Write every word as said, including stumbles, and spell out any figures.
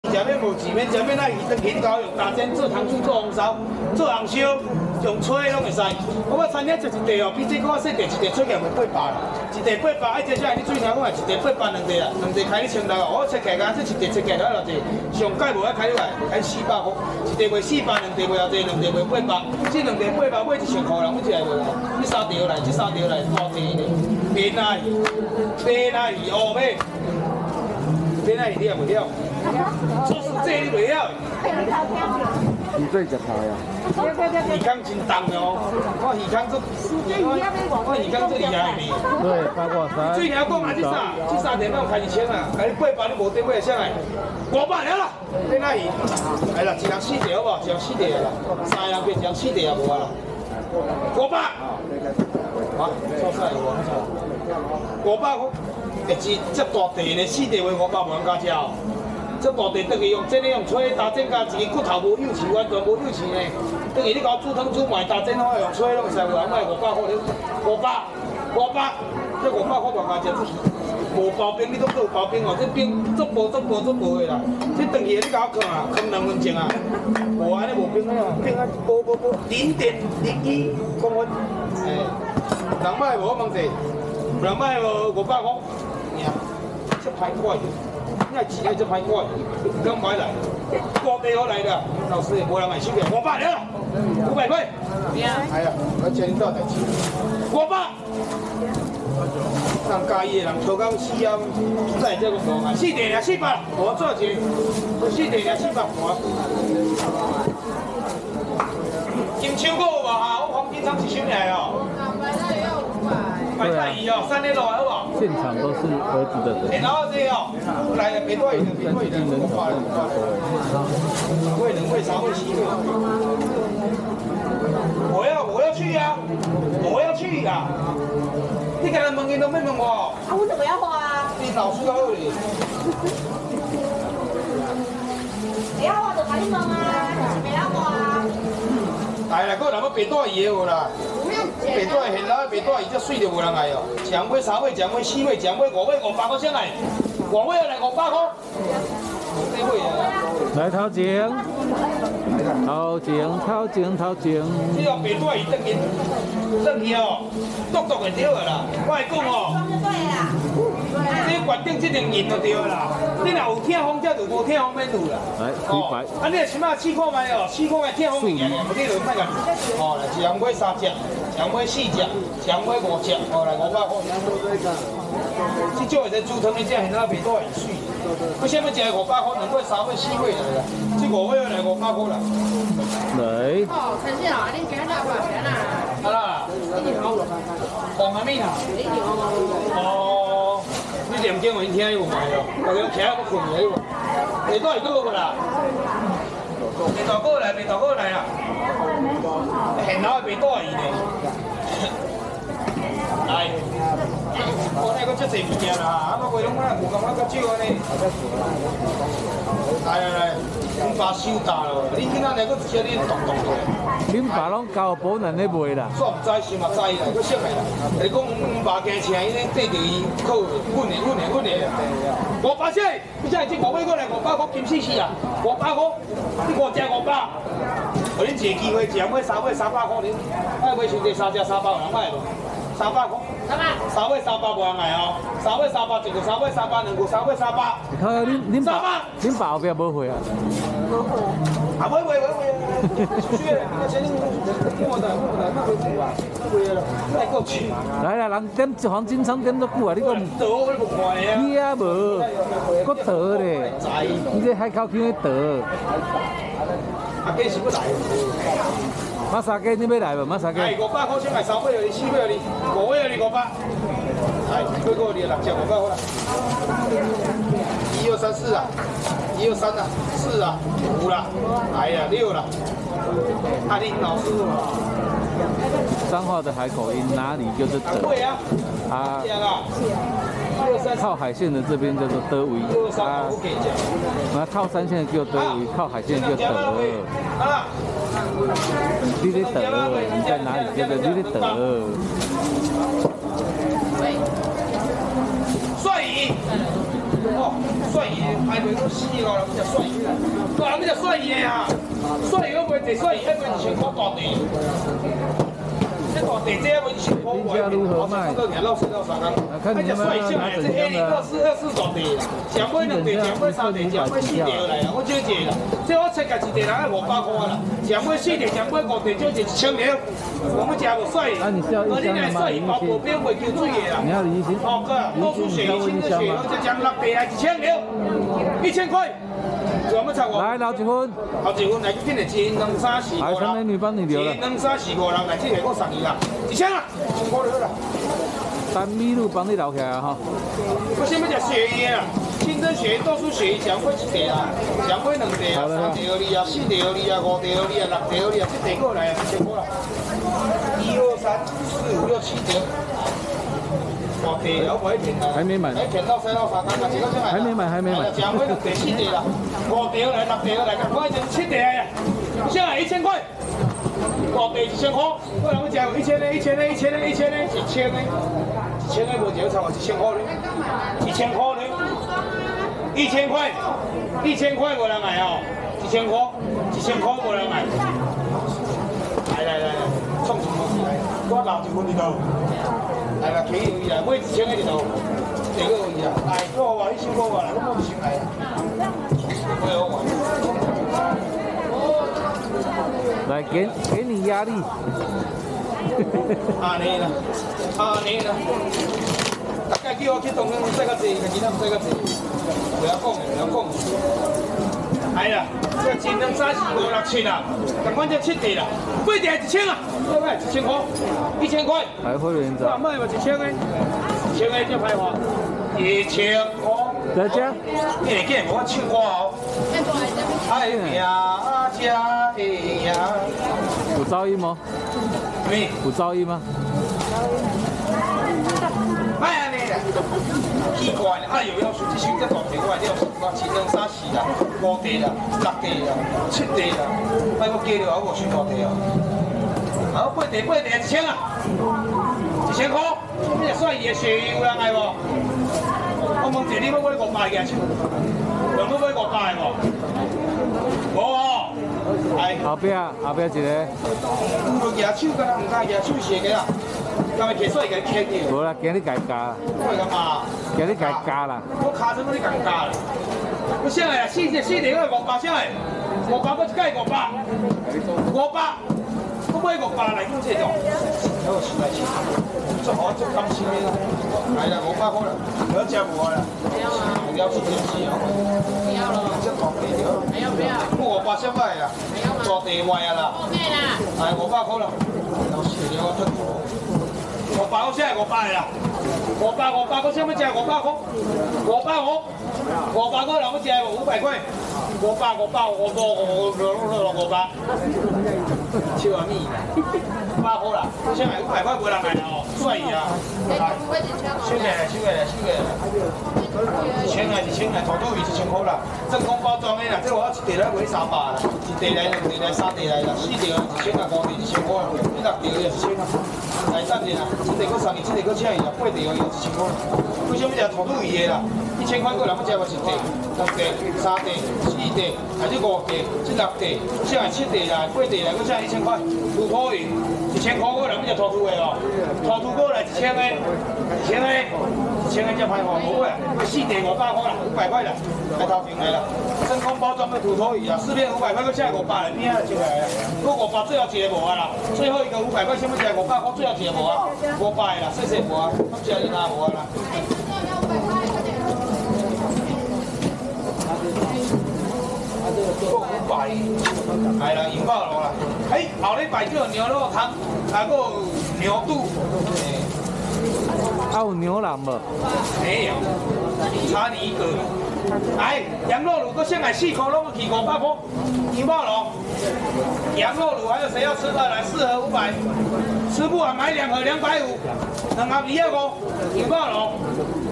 食要无钱免食要那鱼当天高用大煎做糖醋做红烧做红烧用吹拢会使。我我餐厅食一地哦，比这个我细地一地出价袂八百啦，一地八百，爱接下来你最听讲啊，一地八百两地啦，两地开你千六哦，我切起讲这一地切起来偌济，上盖无爱开你来开四百块，一地卖四百，两地卖偌济，两地卖八百，这两地八百买一千块人，我一来卖啦，这三条来，这三条来包地呢，边啊鱼，边啊鱼哦咩？边啊鱼你也袂了。 做事这你袂晓。 鱼最食头呀。 鱼缸真重哦，我鱼缸做，我鱼缸做厉害的。 对，八卦山。 最晓讲啊，这三这三点半开一千啊，哎，八百你无得买上来，五百了啦，在哪里？哎啦，一人四条好无？一人四条啦，三人变一人四条也无啊啦，五百。啊，错出来无？五百块，一只这大地呢，四条的五百无人敢吃哦。 这大地等于用真的用吹打针加一个骨头无幼齿，完全无幼齿呢。等于你搞煮汤煮糜打针，我用吹拢会使，有人卖五百块，五百五百，这五百块大家食，无包冰你都有包冰哦，这冰足薄足薄足薄的啦。这等于你搞放啊，放两分钟啊，无安尼无冰啊，冰啊薄薄薄零点零一公分，哎，人卖无问题，人卖无五百块，呀，这排怪的。 那几个就排过，刚买来，过地好来的，老师也无人买收的，五百了，五百块。哎呀，我叫你到台去，五百。人介意的人抽到死啊，再这个讲啊，四地啊四百，我做钱，四地啊四百块。金枪果有无哈？我黄金仓一箱来哦。白菜也要五百。白菜鱼哦，三点六好不好？ 现场都是儿子的人。 然后这哦，来了别多一点，别多一点，五百了，五百了。会能会啥会七会？我要我要去呀，我要去呀。你给人问伊都没问我。 啊，我怎么要花啊？ 你老师好哩。 不要花就赶紧问啊，不要花啊。 来啦，个人要白带鱼有啦。 白带现在白带伊只水就无人来哦，两尾、三尾、两尾、四尾、两尾、五尾、五百块先来，五尾来五百块，这尾啊！ 来头前，头前，头前，头前。 你用白带鱼等去，等去哦，笃笃就对个啦。我来讲哦，这决定这条银就对啦。你若有痛风，才就无痛风免有啦。 来，几百。 啊，你起码试看卖哦，试看卖痛风物件，无你就卖个。哦，来，一人买三只。 想买四只，想买五只，哦来五百块。这种会使煮汤的，这现在袂多会水。为什么一个五百块，两尾、三尾、四尾来啦？这五尾来五百块啦。 来。 哦，陈先生，你今日多少钱啊？ 好啦。你好。黄阿妹啦。哦。你念经我听有卖哦，大家起来不困的有。袂多会够个啦。袂大个来，袂大个来啦。 现在袂多伊呢，来，我那个足侪物件啦，啊，我话拢我无讲我较少安尼。来来来，五百收大咯，你今仔日佫一少你动动过。 恁爸拢交保人咧卖啦。 煞唔知是嘛知啦，佫熟个啦。你讲五百加钱，伊咧缀着伊靠稳的稳的稳的啦。五百只，你才这五百过来五百块金死死啊！五百块，你五只五百。 互恁一个机会，一人买三尾三百块，恁爱买伤济三只三百，有人买无？三百块。三百。三尾三百无人来哦，三尾三百一个，三尾三百两个，三尾三百。 看恁恁爸，恁爸后壁无会啊？ 无会。 啊，会会会会。出去，那前天我的我的那回去啊，会了，来过去。 来啦，人点一黄金仓点多久啊？你讲？ 倒我都无看的啊。 去啊无，搁倒咧。你这海口区咧倒。 啊，计是要来。 马三鸡你要来无？马三鸡。 来五百块先来三尾了，四尾了，五尾了，五百。来，过过你六只五百块啦。一二三四啊，一二三啊，四啊，五啦，哎呀六啦。啊，你老师彰化的海口音哪里就是德。 对啊。 啊。靠海线的这边叫做德维，啊，那靠山线叫德维，靠海线叫德。你的德，你在哪里？叫做你的德。 帅姨， 哦，蒜鱼还袂够四个人要食蒜鱼啦，个人要食蒜鱼的啊，蒜鱼要卖一蒜鱼要卖一千块大地。 这大地这要一千块，我如何卖？看你们拿怎样的。二四二四大地，上尾两地，上尾三地，上尾四地来啦，我少一啦。这我切价一地人要五百块啦，上尾四地，上尾五地，少一一千条。我们家无水，而你来水包保镖袂叫水的啦。 你要离心。 哦哥，多出血，新的血，我就将六地来一千条，一千块。 来，老几分？ 老几分来，今日一两三四五人， 美女帮你留了。 一两三四五人来，这个我送你啦，一千啦，一千块就好啦。 单米露帮你留起来哈。 我先要食鳕鱼啦，清蒸鳕鱼、豆酥鳕鱼，上尾一地啦，上尾两地啊，三地二哩啊，四地二哩啊，五地二哩啊，六地二哩啊，这地过来啊，一千块啦。一二三四五六七地。 我地有买片啊， 还没买， 还片到三到三单，几个先来？ 还没买，还没买。 上尾就第四地啦，五地来，六地来，我已经七地呀，先来一千块，五地一千块，我人要食有一千的，一千的，一千的，一千的，一千的，一千的无少，差我一千块呢，一千块呢，一千块，一千块无人买哦，一千块，一千块无人买。来来来来，创什么来？我留一份你都。 来啦，企有伊啦，买一千个就到，第个有伊啦。来，我话你收我话啦，我冇收来。我有话。 来，给给你压力。 安尼啦，安尼啦。大家叫我去东京唔使个济，其他唔使个济。不要讲，不要讲。哎呀，这一两三四五六七啦，咁反正七地啦，八地一千啊，对不对？一千块，一千块。 来会员者。 卖嘛一千个，一千个就排话，一千块。 再加。 你会记无？我唱歌哦。哎呀，家的呀。 有噪音吗？ 没。 有噪音吗？ 哎呀，你啦，奇怪啦！哎呦，要数一首这大地，我了数我一两三四啦，五地啦，六地啦，七地啦，哎，我加了我无算大地哦。好，八地八地一千啊，一千块。你只蒜鱼的鳕鱼有人爱无？我问一下，你要买五百个手？有要买五百个无？无哦。哎。 后壁后壁一个。 有举手，敢若唔敢举手是个啦。 今日其實而家傾嘅， 無啦，驚你家加， 我係咁啊， 驚你家加啦。 我卡咗嗰啲更加啦。我先係四四四地嗰個五百先係，五百嗰隻雞五百，五百，我買五百嚟咁即係，喺度算嚟錢，做好做咁錢嘅啦。係啦，五百好啦，有隻冇啦，有出點錢啊？不要了，這講地條。沒有沒有。我五百先買啦，做地位啊啦。OK 啦。係五百好啦，有時你我出貨。 五百我先係五百嚟啦，五百五百我先乜只係五百塊，五百我五百嗰兩個只係五百塊，五百五百我多我我五百，超阿咪，五百好啦，我先係五百塊冇人買哦，帥啊，收嘅收嘅收嘅，一千啊一千啊，土豆魚一千塊啦，真空包裝嘅啦，即係我一地嚟賣三百啦，一地嚟兩地嚟三地嚟啦，四地一千啊，五地一千塊，你六地又一千啊。 来等阵啊，这地个三年，这地个请伊啊，八地个有一千块。为什么食土豆鱼的啦？一千块个人要食无一地、两地、三地、四地，还是五地、这六地，请系七地啦、八地啦，个请一千块。土土鱼一千块个人要食土土的哦，土土个来一千个，一千个，一千个才排货无啊，四地五百块啦，五百块啦，来头前来啦。真空包装的土土鱼啊，四片五百块个请五百，边啊就来啦。个五百最后一个无啊啦，最后一个五百块，先要食五百块最后。 无啊，五百啦，谢谢无啊，感谢你啦，无啊啦。五百，係啦，鹽包落啦。誒，後禮拜就有牛肉湯，還有牛肚。 啊，有牛腩無？ 沒有，差你一個。來，羊肉爐，個先來四口，攏個起五百塊。鹽包龍，羊肉爐，還有誰要吃的？來四盒五百。 吃不完买两盒两百五，两盒一二五，银包龙。